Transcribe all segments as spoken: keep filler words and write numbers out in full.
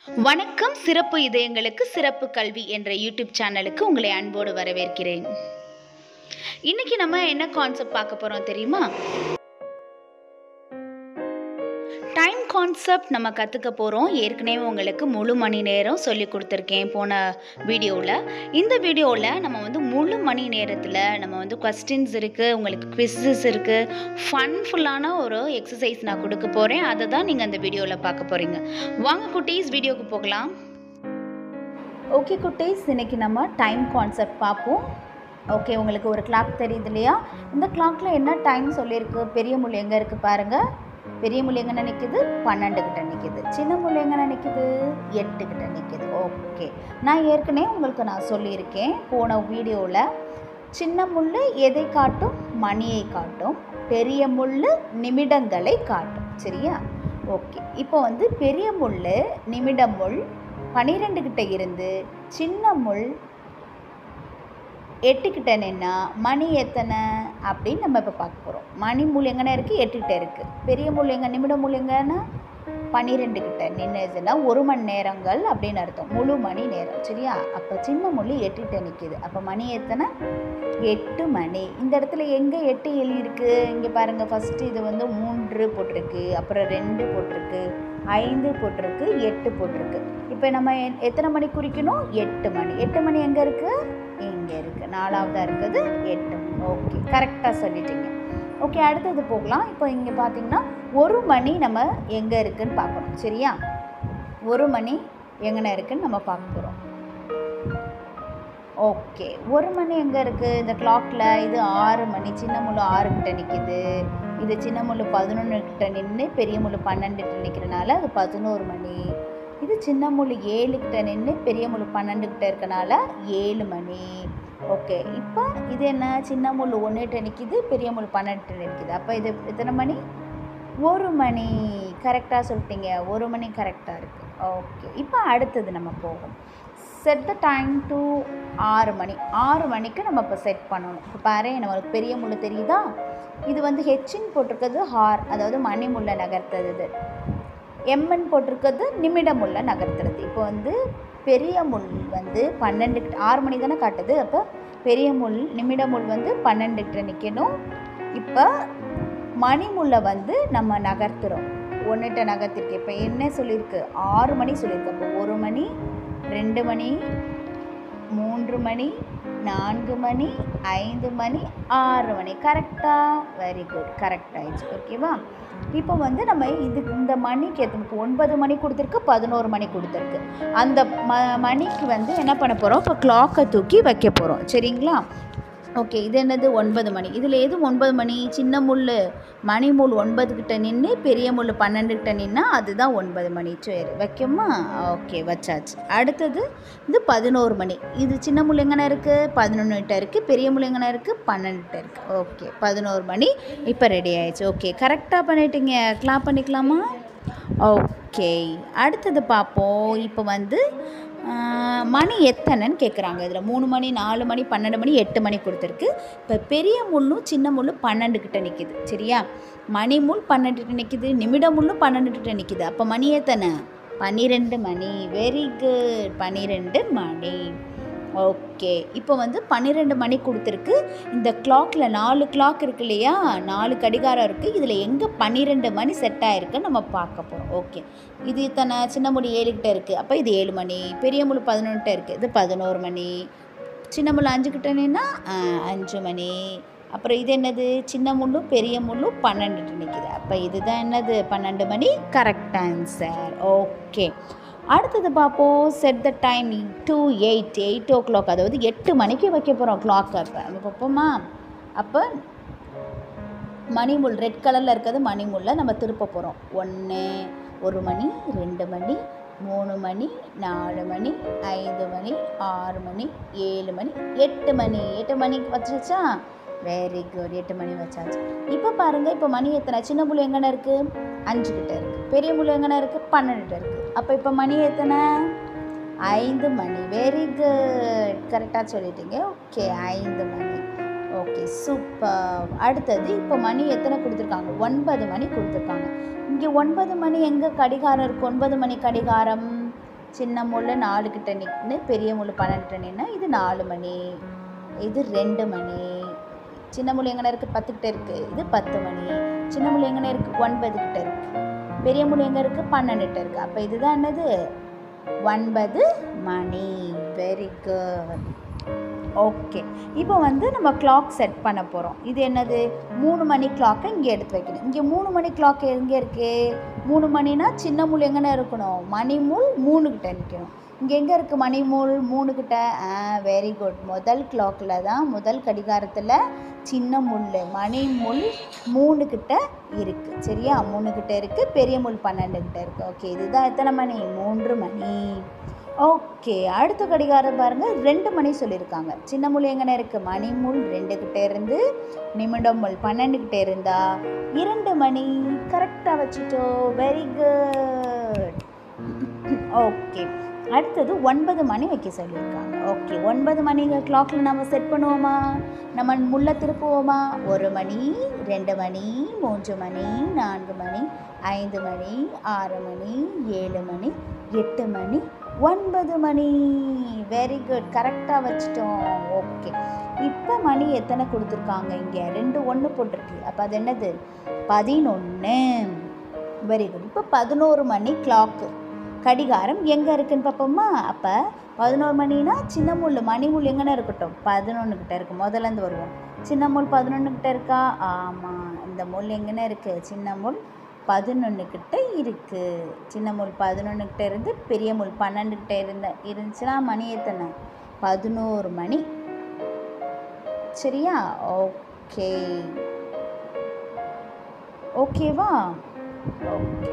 வணக்கம். சிறப்பு இதயங்களுக்கு சிறப்பு கல்வி என்ற யூடியூப் சேனலுக்கு உங்களை அன்போடு வரவேற்கிறேன். இன்னைக்கு நம்ம என்ன கான்செப்ட் பார்க்க போறோம் தெரியுமா? டைம் கான்செப்ட் நம்ம கற்றுக்க போகிறோம். ஏற்கனவே உங்களுக்கு முழு மணி நேரம் சொல்லி கொடுத்துருக்கேன் போன வீடியோவில். இந்த வீடியோவில் நம்ம வந்து முழு மணி நேரத்தில் நம்ம வந்து கொஸ்டின்ஸ் இருக்குது, உங்களுக்கு குவிஸஸ் இருக்குது, ஃபன்ஃபுல்லான ஒரு எக்ஸசைஸ் நான் கொடுக்க போகிறேன். அதை தான் நீங்கள் அந்த வீடியோவில் பார்க்க போகிறீங்க. வாங்க குட்டீஸ், வீடியோவுக்கு போகலாம். ஓகே குட்டீஸ், இன்றைக்கி நம்ம டைம் கான்செப்ட் பார்ப்போம். ஓகே, உங்களுக்கு ஒரு கிளாக் தெரியுது இல்லையா? இந்த கிளாக்கில் என்ன டைம் சொல்லியிருக்கு? பெரிய முள் எங்கே இருக்குது பாருங்கள். பெரிய முள் எங்கே நிற்கிது? பன்னெண்டு கிட்ட நிற்கிது. சின்ன முள் எங்கே நிற்கிது? எட்டு கிட்ட நிற்கிது. ஓகே, நான் ஏற்கனவே உங்களுக்கு நான் சொல்லியிருக்கேன் போன வீடியோவில். சின்ன முள் எதை காட்டும்? மணியை காட்டும். பெரிய முள் நிமிடங்களை காட்டும். சரியா? ஓகே, இப்போ வந்து பெரிய முள் நிமிட முள் பன்னிரெண்டு கிட்ட இருந்து சின்ன முள் எட்டுக்கிட்ட நின்னா மணி எத்தனை அப்படின்னு நம்ம இப்போ பார்க்க போகிறோம். மணி முள் எங்கன்னா இருக்குது? எட்டுக்கிட்ட இருக்குது. பெரிய முள் எங்கே? நிமிட முள் எங்கன்னா பன்னிரெண்டு கிட்ட நின்றுச்சுன்னா ஒரு மணி நேரங்கள் அப்படின்னு அர்த்தம், முழு மணி நேரம். சரியா? அப்போ சின்ன முள் எட்டுக்கிட்ட நிற்கிது. அப்போ மணி எத்தனை? எட்டு மணி. இந்த இடத்துல எங்கே எட்டு எழுதியிருக்கு? இங்கே பாருங்கள். ஃபஸ்ட்டு இது வந்து மூன்று போட்டிருக்கு, அப்புறம் ரெண்டு போட்டிருக்கு, ஐந்து போட்டிருக்கு, எட்டு போட்டிருக்கு. இப்போ நம்ம எத்தனை மணி குறிக்கணும்? எட்டு மணி. எட்டு மணி எங்கே இருக்குது? இங்கே இருக்குது. நாலாவதாக இருக்குது எட்டு மணி. ஓகே, கரெக்டாக சொல்லிட்டீங்க. ஓகே, அடுத்தது போகலாம். இப்போ இங்கே பார்த்தீங்கன்னா ஒரு மணி நம்ம எங்கே இருக்குதுன்னு பார்க்கணும். சரியா? ஒரு மணி எங்கே இருக்குதுன்னு நம்ம பார்க்க போகிறோம். ஓகே, ஒரு மணி எங்கே இருக்குது இந்த கிளாக்கில்? இது ஆறு மணி. சின்ன முள் ஆறு கிட்ட நிற்கிது. இது சின்ன முள் பதினொன்று கிட்ட நின்று பெரிய முள் பன்னெண்டு கிட்ட நிற்கிறனால அது பதினோரு மணி. இது சின்ன முள் ஏழு கிட்ட நின்று பெரிய முள் பன்னெண்டு கிட்ட இருக்கனால ஏழு மணி. ஓகே, இப்போ இது என்ன? சின்ன முள் ஒன்று கிட்ட நிற்கிது, பெரிய முள் பன்னெண்டு கிட்ட நிற்கிது. அப்போ இது எத்தனை மணி? ஒரு மணி. கரெக்டாக சொல்லிட்டீங்க, ஒரு மணி கரெக்டாக இருக்குது. ஓகே, இப்போ அடுத்தது நம்ம போகும். செட் த டைம் டு ஆறு மணி. ஆறு மணிக்கு நம்ம இப்போ செட் பண்ணணும். இப்போ பாரு, நம்மளுக்கு பெரிய முள் தெரியுதா? இது வந்து ஹெச்சின்னு போட்டிருக்கிறது ஹார், அதாவது மணி முள்ள நகர்த்துறது. எம்என் போட்டிருக்கிறது நிமிட முள்ள நகர்த்துறது. இப்போ வந்து பெரிய முள் வந்து பன்னெண்டு ஆறு மணி தானே காட்டுது. அப்போ பெரிய முள் நிமிட முள் வந்து பன்னெண்டு கிட்ட நிற்கணும். இப்போ மணி முள்ளை வந்து நம்ம நகர்த்துகிறோம். ஒன்றுகிட்ட நகர்த்திருக்கு. இப்போ என்ன சொல்லியிருக்கு? ஆறு மணி சொல்லியிருக்கு. அப்போ ஒரு மணி, ரெண்டு மணி, மூன்று மணி, நான்கு மணி, ஐந்து மணி, ஆறு மணி. கரெக்டாக? வெரி குட், கரெக்ட் ஆயிடுச்சு. ஓகேவா? இப்போ வந்து நம்ம இது இந்த மணிக்கு எத்தனை? ஒன்பது மணி கொடுத்துருக்கு, பதினோரு மணி கொடுத்துருக்கு. அந்த ம மணிக்கு வந்து என்ன பண்ண போகிறோம்? இப்போ கிளாக்கை தூக்கி வைக்க போகிறோம். சரிங்களா? ஓகே, இது என்னது? ஒன்பது மணி. இதில் எது ஒன்பது மணி? சின்ன முள் மணி முள் ஒன்பது கிட்ட நின்று பெரிய முள் பன்னெண்டு கிட்ட நின்னா அதுதான் ஒன்பது மணி. சரி, வைக்கமா? ஓகே, வச்சாச்சு. அடுத்தது இது பதினோரு மணி. இது சின்ன முள் எங்கே இருக்குது? பதினொன்று கிட்ட இருக்குது. பெரிய முள் எங்கே இருக்குது? பன்னெண்டு கிட்ட இருக்குது. ஓகே, பதினோரு மணி இப்போ ரெடி ஆயிடுச்சு. ஓகே, கரெக்டாக பண்ணிட்டீங்க. கிளாப் பண்ணிக்கலாமா? ஓகே, அடுத்தது பார்ப்போம். இப்போ வந்து மணி எத்தனைன்னு கேட்குறாங்க. இதில் மூணு மணி, நாலு மணி, பன்னெண்டு மணி, எட்டு மணி கொடுத்துருக்கு. இப்போ பெரிய முள்ளும் சின்ன முள்ளும் பன்னெண்டு கிட்ட நிற்கிது. சரியா? மணி முள் பன்னெண்டு கிட்ட நிற்கிது, நிமிட முள்ளும் பன்னெண்டு கிட்ட நிற்கிது. அப்போ மணி எத்தனை? பன்னிரெண்டு மணி. வெரி குட், பன்னிரெண்டு மணி. ஓகே, இப்போ வந்து பன்னிரெண்டு மணி கொடுத்துருக்கு. இந்த கிளாக்கில் நாலு கிளாக் இருக்கு இல்லையா? நாலு கடிகாரம் இருக்குது. இதில் எங்கே பன்னிரெண்டு மணி செட் ஆகிருக்குன்னு நம்ம பார்க்க போகிறோம். ஓகே, இது இத்தனை சின்ன முள் ஏழு கிட்ட இருக்குது. அப்போ இது ஏழு மணி. பெரிய முள் பதினொன்றுட்ட இருக்குது. இது பதினோரு மணி. சின்ன முள் அஞ்சு கிட்ட நின்னா அஞ்சு மணி. அப்புறம் இது என்னது? சின்ன முள்ளும் பெரிய முள்ளும் பன்னெண்டு நிற்கிது. அப்போ இதுதான் என்னது? பன்னெண்டு மணி. Correct answer. ஓகே, அடுத்தது பார்ப்போம். Set the time to eight eight o'clock, அதாவது எட்டு மணிக்கு வைக்க போகிறோம் கிளாக்கை. அப்போ நம்ம பார்ப்போமா? அப்போ மணிமுள் ரெட் கலரில் இருக்கிறது மணிமுள்ள நம்ம திருப்ப போகிறோம். ஒன்று, ஒரு மணி, ரெண்டு மணி, மூணு மணி, நாலு மணி, ஐந்து மணி, ஆறு மணி, ஏழு மணி, எட்டு மணி. எட்டு மணிக்கு வச்சாச்சா? வெரி குட், எட்டு மணி வச்சாச்சு. இப்போ பாருங்கள், இப்போ மணி எத்தனை? சின்ன முள் எங்கன இருக்குது? அஞ்சு கிட்ட இருக்குது. பெரிய முள் எங்கன இருக்குது? பன்னெண்டு கிட்ட இருக்குது. அப்போ இப்போ மணி எத்தனை? ஐந்து மணி. வெரி குட், கரெக்டாக சொல்லிட்டீங்க. ஓகே, ஐந்து மணி. Okay, super. அடுத்தது இப்போ மணி எத்தனை கொடுத்துருக்காங்க? ஒன்பது மணி கொடுத்துருக்காங்க. இங்கே ஒன்பது மணி எங்கே கடிகாரம் இருக்குது? ஒன்பது மணி கடிகாரம் சின்ன முள் நாலு கிட்ட நின்று பெரிய முள் பன்னெண்டு நின்னா இது நாலு மணி, இது ரெண்டு மணி. சின்ன முள் எங்கே இருக்குது? பத்து கிட்ட இருக்குது, இது பத்து மணி. சின்ன முள் எங்கே இருக்குது? ஒன்பது கிட்ட இருக்குது. பெரிய முள் எங்கே இருக்குது? பன்னெண்டு கிட்ட இருக்குது. அப்போ இதுதான் என்னது? ஒன்பது மணி. Very good. ஓகே, இப்போ வந்து நம்ம கிளாக் செட் பண்ண போகிறோம். இது என்னது? மூணு மணி கிளாக்கை இங்கே எடுத்து வைக்கணும். இங்கே மூணு மணி கிளாக் எங்கே இருக்குது? மூணு மணினா சின்ன முள் எங்கன்னு இருக்கணும்? மணிமுள் மூணு கிட்ட நிற்கணும். இங்கே எங்கே இருக்குது மணிமுள்? மூணு கிட்ட. ஆ வெரி குட். முதல் கிளாக்கில் தான், முதல் கடிகாரத்தில் சின்ன முள் மணிமுள் மூணு கிட்ட இருக்குது. சரியா? மூணு கிட்ட இருக்குது, பெரிய முள் பன்னெண்டு கிட்ட இருக்குது. ஓகே, இதுதான் எத்தனை மணி? மூன்று மணி. ஓகே, அடுத்த கடிகாரம் பாருங்கள், ரெண்டு மணி சொல்லியிருக்காங்க. சின்ன முள் எங்கே இருக்குது? மணிமுள் ரெண்டு கிட்டே இருந்து நிமிடம் முள் பன்னெண்டு கிட்டே இருந்தா இரண்டு மணி. கரெக்டாக வச்சுட்டோம். Very good. ஓகே, அடுத்தது ஒன்பது மணி வைக்க சொல்லியிருக்காங்க. ஓகே, ஒன்பது மணி கிளாக்கில் நம்ம செட் பண்ணுவோமா? நம்ம முள்ள திருப்புவோமா? ஒரு மணி, ரெண்டு மணி, மூன்று மணி, நான்கு மணி, ஐந்து மணி, ஆறு மணி, ஏழு மணி, எட்டு மணி, ஒன்பது மணி. Very good. கரெக்டாக வச்சுட்டோம். ஓகே, இப்போ மணி எத்தனை கொடுத்துருக்காங்க? இங்கே ரெண்டு ஒன்று போட்டிருக்கு. அப்போ அது என்னது? பதினொன்று. Very good. இப்போ பதினோரு மணி கிளாக்கு கடிகாரம் எங்கே இருக்குன்னு பார்ப்போமா? அப்போ பதினோரு மணினா சின்ன முள் மணிமுள் எங்கன்னா இருக்கட்டும்? பதினொன்று கிட்ட இருக்குது. முதலேருந்து வருவோம். சின்ன முள் பதினொன்று கிட்ட இருக்கா? ஆமாம். இந்த முள் எங்கன்னா இருக்குது? சின்ன முள் பதினொன்று கிட்ட இருக்குது. சின்ன முள் பதினொன்று கிட்ட இருந்து பெரிய முள் பன்னெண்டு கிட்ட இருந்த இருந்துச்சுன்னா மணி எத்தனை? பதினோரு மணி. சரியா? ஓகே, ஓகேவா? ஓகே,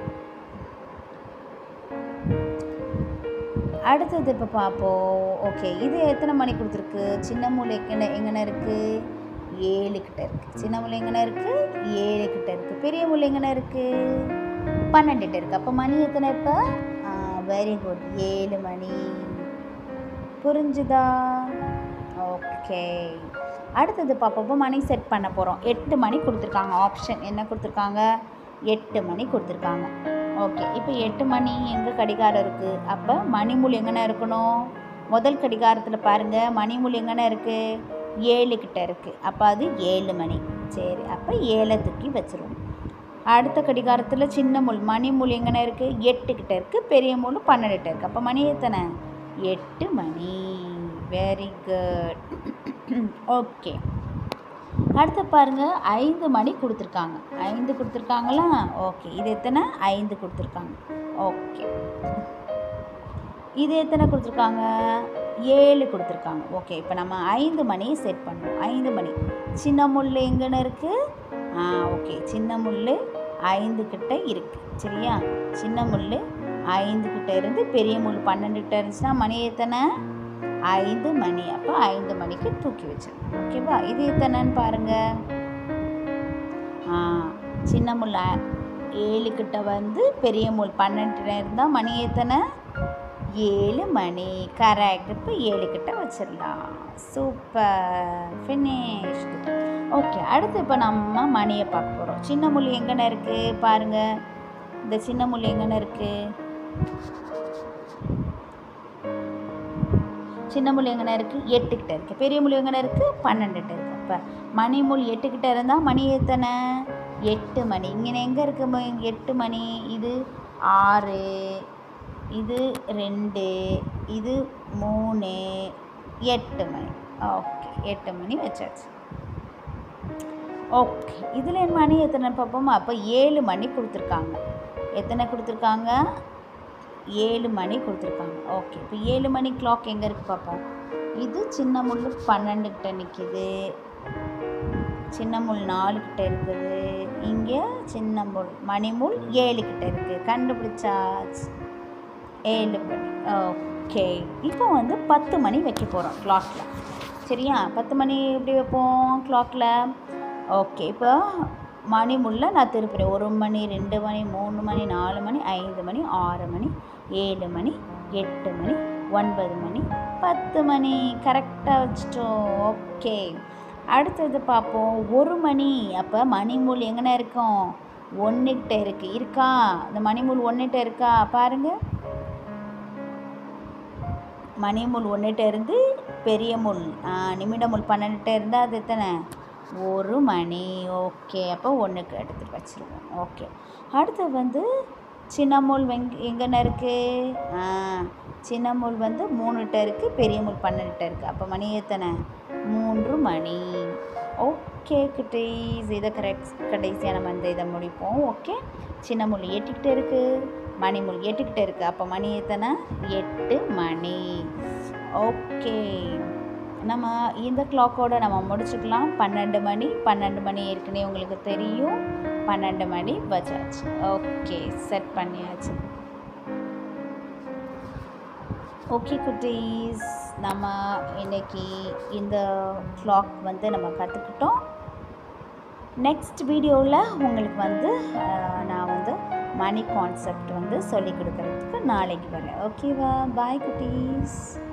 அடுத்தது இப்போ பார்ப்போம். ஓகே, இது எத்தனை மணி கொடுத்துருக்கு? சின்ன முள் எங்கே எங்கே இருக்குது? ஏழு கிட்ட இருக்குது. சின்ன முள் எங்கே இருக்குது? ஏழு கிட்ட இருக்குது. பெரிய முள் எங்கே இருக்குது? பன்னெண்டு கிட்ட இருக்குது. அப்போ மணி எத்தனை இப்போ? Very good. ஏழு மணி. புரிஞ்சுதா? ஓகே, அடுத்தது பார்ப்போம். மணி செட் பண்ண போகிறோம். எட்டு மணி கொடுத்துருக்காங்க. ஆப்ஷன் என்ன கொடுத்துருக்காங்க? எட்டு மணி கொடுத்துருக்காங்க. ஓகே, இப்போ எட்டு மணி எங்கே கடிகாரம் இருக்குது? அப்போ மணிமுள் எங்கே இருக்கணும்? முதல் கடிகாரத்தில் பாருங்கள், மணிமுள் எங்கே இருக்குது? ஏழு கிட்ட இருக்குது. அப்போ அது ஏழு மணி. சரி, அப்போ ஏழை தூக்கி வச்சுருவோம். அடுத்த கடிகாரத்தில் சின்ன முள் மணிமுள் எங்கே இருக்குது? எட்டு கிட்ட இருக்குது. பெரிய முள் பன்னெண்டு கிட்ட இருக்குது. அப்போ மணி எத்தனை? எட்டு மணி. Very good. ஓகே, அடுத்து பாருங்கள், ஐந்து மணி கொடுத்துருக்காங்க. ஐந்து கொடுத்துருக்காங்களா? ஓகே, இது எத்தனை? ஐந்து கொடுத்துருக்காங்க. ஓகே, இது எத்தனை கொடுத்துருக்காங்க? ஏழு கொடுத்துருக்காங்க. ஓகே, இப்போ நம்ம ஐந்து மணி செட் பண்ணுவோம். ஐந்து மணி சின்ன முள் எங்கன்னு இருக்குது? ஆ ஓகே, சின்ன முள் ஐந்து கிட்ட இருக்குது. சரியா? சின்ன முள் ஐந்து கிட்ட இருந்து பெரிய முள் பன்னெண்டு கிட்ட இருந்துச்சுன்னா மணி எத்தனை? ஐந்து மணி. அப்போ ஐந்து மணிக்கு தூக்கி வச்சிடும். ஓகேவா? இது எத்தனைன்னு பாருங்கள். ஆ சின்ன முள் ஏழு கிட்ட வந்து பெரிய முள் பன்னெண்டு இருந்தால் மணி எத்தனை? ஏழு மணி. கரெக்ட். இப்போ ஏழு கிட்ட வச்சிடலாம். சூப்பர். ஃபினிஷ்டு. ஓகே, அடுத்து இப்போ நம்ம மணியை பார்க்க போகிறோம். சின்ன முள் எங்கன்னு இருக்குது பாருங்கள். இந்த சின்ன முள் எங்கன்னு இருக்குது? சின்ன முள் எங்கே இருக்குது? எட்டுக்கிட்ட இருக்குது. பெரிய முள் எங்கே இருக்குது? பன்னெண்டுகிட்ட இருக்குது. இப்போ மணி முள் எட்டுக்கிட்ட இருந்தால் மணி எத்தனை? எட்டு மணி. இங்கே எங்கே இருக்குது? எட்டு மணி. இது ஆறு, இது ரெண்டு, இது மூணு, எட்டு மணி. ஓகே, எட்டு மணி வச்சாச்சு. ஓகே, இதில் என் மணி எத்தனை பார்ப்போமா? அப்போ ஏழு மணி கொடுத்துருக்காங்க. எத்தனை கொடுத்துருக்காங்க? ஏழு மணி கொடுத்துருக்காங்க. ஓகே, இப்போ ஏழு மணி கிளாக் எங்கே இருக்குது பார்ப்போம். இது சின்ன முள் பன்னெண்டு கிட்ட நிற்கிது. சின்ன முள் நாலு கிட்ட இருக்குது. இங்கே சின்ன முள் மணிமுள் ஏழு கிட்ட இருக்குது. கண்டுபிடிச்சாச்சு. ஏழு மணி. ஓகே, இப்போ வந்து பத்து மணி வைக்க போகிறோம் கிளாக்கில். சரியா? பத்து மணி எப்படி வைப்போம் கிளாக்கில்? ஓகே, இப்போ மணிமுள்ள நான் திருப்புறேன். ஒரு மணி, ரெண்டு மணி, மூணு மணி, நாலு மணி, ஐந்து மணி, ஆறு மணி, ஏழு மணி, எட்டு மணி, ஒன்பது மணி, பத்து மணி. கரெக்டாக வச்சுட்டோம். ஓகே, அடுத்தது பார்ப்போம். ஒரு மணி. அப்போ மணிமுள் எங்கே இருக்கும்? ஒன்றுகிட்ட இருக்குது. இருக்கா? இந்த மணிமுள் ஒன்றுகிட்ட இருக்கா பாருங்கள். மணி முள் ஒன்றுகிட்ட இருந்து பெரிய முள் நிமிட முள் பன்னெண்டுகிட்ட இருந்தால் அது எத்தனை ஒரு மணி. ஓகே, அப்போ ஒன்றுக்கு எடுத்துகிட்டு வச்சுருவோம். ஓகே, அடுத்து வந்து சின்ன முள் வெங் எங்கேன்னு இருக்குது? சின்ன முள் வந்து மூணுகிட்ட இருக்குது, பெரிய முள் பன்னெண்டுகிட்ட இருக்குது. அப்போ மணி எத்தனை? மூன்று மணி. ஓகே குட்டீஸ், இதை கரெக்ட் கடைசியாக நம்ம இந்த இதை முடிப்போம். ஓகே, சின்ன முள் எட்டுக்கிட்ட இருக்குது, மணி முள் எட்டுக்கிட்ட இருக்குது. அப்போ மணி எத்தனை? எட்டு மணி. ஓகே, நம்ம இந்த கிளாக்கோடு நம்ம முடிச்சுக்கலாம். பன்னெண்டு மணி பன்னெண்டு மணி ஏற்கனவே உங்களுக்கு தெரியும். பன்னெண்டு மணி வச்சாச்சு. ஓகே, செட் பண்ணியாச்சு. ஓகே குட்டீஸ், நம்ம இன்றைக்கி இந்த கிளாக் வந்து நம்ம கற்றுக்கிட்டோம். நெக்ஸ்ட் வீடியோவில் உங்களுக்கு வந்து நான் வந்து மணி கான்செப்ட் வந்து சொல்லிக் கொடுக்குறதுக்கு நாளைக்கு வரேன். ஓகேவா? பாய் குட்டீஸ்.